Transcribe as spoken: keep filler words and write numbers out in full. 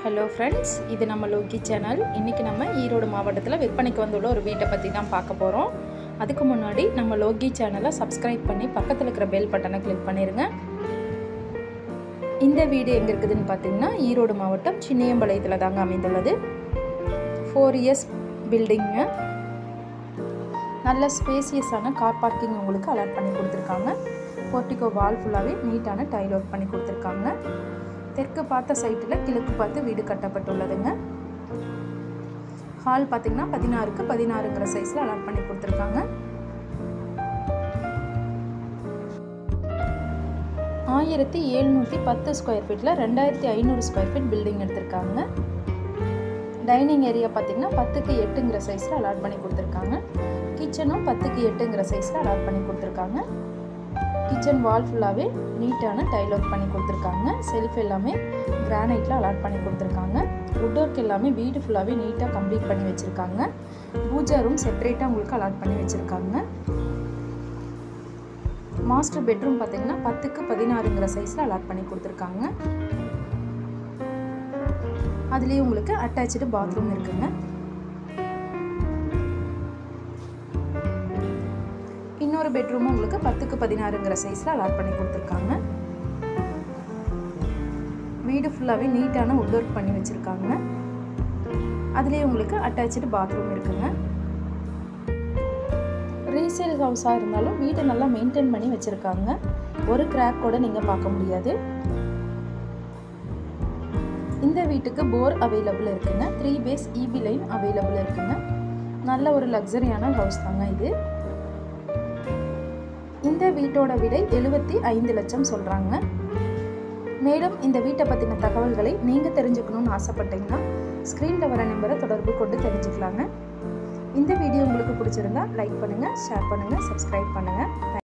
Hello friends, இது நம்ம Loki channel. இன்றைக்கி நம்ம ஈரோடு மாவட்டத்தில் விற்பனைக்கு வந்துள்ள ஒரு வீட்டை பற்றி தான் பார்க்க போகிறோம். அதுக்கு முன்னாடி நம்ம லோக்கி சேனலை சப்ஸ்கிரைப் பண்ணி பக்கத்தில் இருக்கிற பெல் பட்டனை கிளிக் பண்ணிடுங்க. இந்த வீடு எங்கே இருக்குதுன்னு பார்த்தீங்கன்னா ஈரோடு மாவட்டம் சின்னியம்பாளையத்தில் தாங்க அமைந்துள்ளது. ஃபோர் இயர்ஸ் பில்டிங்க. நல்ல ஸ்பேசியஸான கார் பார்க்கிங் உங்களுக்கு அலாட் பண்ணி கொடுத்துருக்காங்க. போர்ட்டிகோ வால் ஃபுல்லாகவே நீட்டான டைல் ஒர்க் பண்ணி கொடுத்துருக்காங்க. தெற்கு பார்த்த சைட்டில் கிழக்கு பார்த்து வீடு கட்டப்பட்டுள்ளதுங்க. ஹால் பார்த்திங்கன்னா பதினாறுக்கு பதினாறுங்கிற சைஸில் அலாட் பண்ணி கொடுத்துருக்காங்க. ஆயிரத்தி எழுநூற்றி பத்து ஸ்கொயர் ஃபீட்டில் ரெண்டாயிரத்தி ஐநூறு ஸ்கொயர் ஃபீட் பில்டிங் எடுத்திருக்காங்க. டைனிங் ஏரியா பார்த்திங்கன்னா பத்துக்கு எட்டுங்கிற சைஸில் அலாட் பண்ணி கொடுத்துருக்காங்க. கிச்சனும் பத்துக்கு எட்டுங்கிற சைஸில் அலாட் பண்ணி கொடுத்துருக்காங்க. கிச்சன் வால் ஃபுல்லாகவே நீட்டான டைல் ஒர்க் பண்ணி கொடுத்துருக்காங்க. செல்ஃப் எல்லாமே கிரானைட்டில் அலாட் பண்ணி கொடுத்துருக்காங்க. வுட் ஒர்க் எல்லாமே வீடு ஃபுல்லாகவே நீட்டாக கம்ப்ளீட் பண்ணி வச்சுருக்காங்க. பூஜா ரூம் செப்பரேட்டாக உங்களுக்கு அலாட் பண்ணி வச்சுருக்காங்க. மாஸ்டர் பெட்ரூம் பார்த்திங்கன்னா பத்துக்கு பதினாறுங்கிற சைஸில் அலாட் பண்ணி கொடுத்துருக்காங்க. அதுலேயே உங்களுக்கு அட்டாச்சு பாத்ரூம் இருக்குங்க. இன்னொரு பெட்ரூமும் உங்களுக்கு பத்துக்கு பதினாறுங்கிற சைஸில் அலாட் பண்ணி கொடுத்துருக்காங்க. வீடு ஃபுல்லாகவே நீட்டான வுட் ஒர்க் பண்ணி வச்சுருக்காங்க. அதுலேயே உங்களுக்கு அட்டாச்சு பாத்ரூம் இருக்குங்க. ரீசேல் ஹவுஸாக இருந்தாலும் வீட்டை நல்லா மெயின்டைன் பண்ணி வச்சுருக்காங்க. ஒரு கிராக் கூட நீங்கள் பார்க்க முடியாது. இந்த வீட்டுக்கு போர் அவைலபிள் இருக்குங்க. Three phase EB line available இருக்குங்க. நல்ல ஒரு லக்ஸரியான ஹவுஸ் தாங்க இது. இந்த வீட்டோட விலை எழுபத்தி ஐந்து லட்சம் சொல்கிறாங்க. மேலும் இந்த வீட்டை பற்றின தகவல்களை நீங்கள் தெரிஞ்சுக்கணும்னு ஆசைப்பட்டீங்கன்னா ஸ்க்ரீனில் வர நம்பரை தொடர்பு கொண்டு தெரிஞ்சுக்கலாங்க. இந்த வீடியோ உங்களுக்கு பிடிச்சிருந்தா லைக் பண்ணுங்கள், ஷேர் பண்ணுங்கள், சப்ஸ்கிரைப் பண்ணுங்கள்.